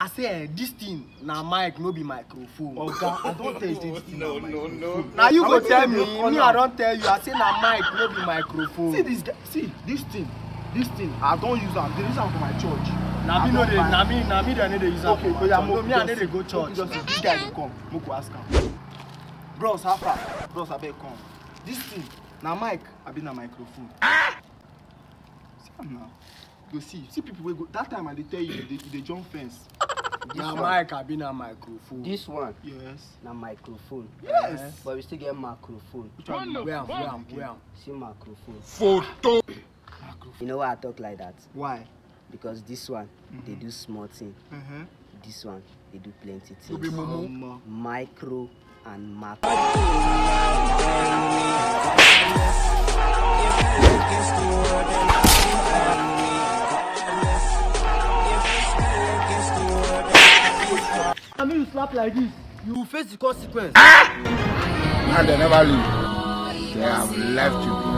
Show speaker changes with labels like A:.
A: I say this thing na mic, no be microphone.
B: Oga, I don't tell you this thing. No.
A: Now you go tell me. Me, I don't tell you. I say na mic, no be microphone.
B: See this guy. See this thing. I don't use am. They use am for my church.
A: Na me no dey. Na me dey no dey use am.
B: Okay, but yeah,
A: no, me I no dey go church.
B: Just this guy dey come. Make we ask am. Bros, how far? Bros, abeg come. This thing na mic, abi na microphone? See am now. Go see people wey go. That time I dey tell you, they jump fence.
A: Na mic, abi na microphone.
C: This one.
B: Yes.
C: Na microphone.
B: Yes.
C: But we still get microphone.
A: Where am?
C: See microphone.
D: Photo.
C: You know why I talk like that?
B: Why?
C: Because this one, they do small thing. This one, they do plenty things. Micro and macro.
A: I mean, you slap like this, you will face the consequence.
D: And they never leave. They have left you.